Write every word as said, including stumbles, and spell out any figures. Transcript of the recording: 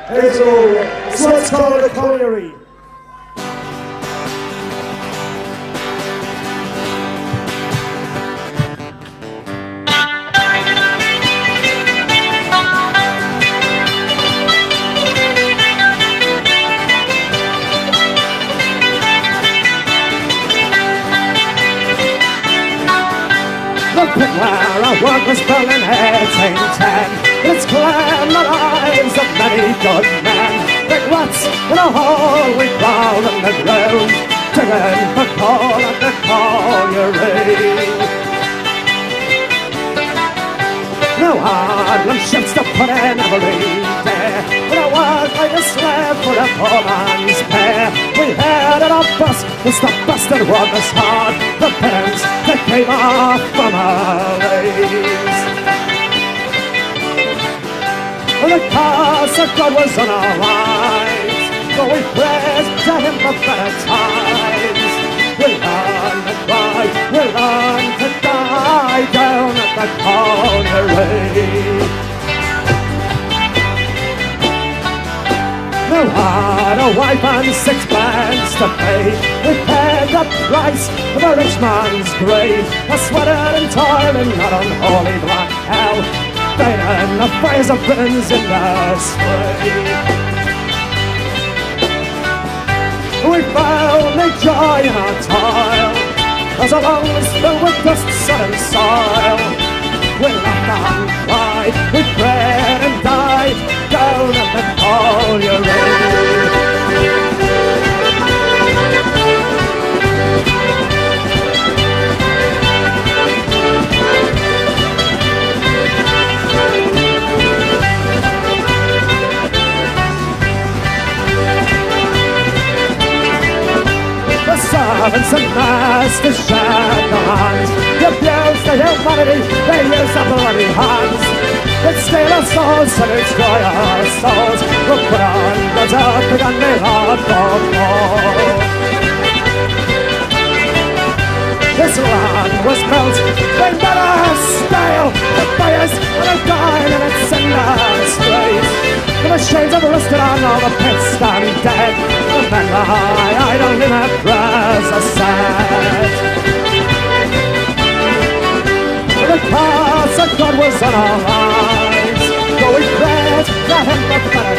It's all. It's what's called a colliery. The pit where our work was built in eighteen ten. It's claimed the lives of many good men. Big rats in a hole we crawl in the ground, digging for coal at the colliery. No hardland ships to put in every day, but I work like a slave for a poor man's pay. We heard it our bus, it's the bastard work is hard. The pittance that came off from our leaves. And the cause of God was on our lives, but we praised to him for better times. We learn to cry, we learn to die down at the Colliery. No had a wife and sixpence to pay. We paid the price of a rich man's grave. I sweated and toiled in that unholy black hell, burning the fires of Britons in the spray. We found no joy in our toil, as our lungs filled with dust, sod and soil. We laughed and cried, we prayed and died down at the Colliery. The servants and masters shared the hands. They abuse the humanity, they use their bloody hands. They steal our souls and destroy our souls. We'll put on God's earth and they hard for more. This land was built, they never stale. The fires and the dying and its cinders straight. And the shades are rusted on all the pits stand dead. The men lie idle in their prayers are sad. The curse of God was on our lives, though we prayed, let him but better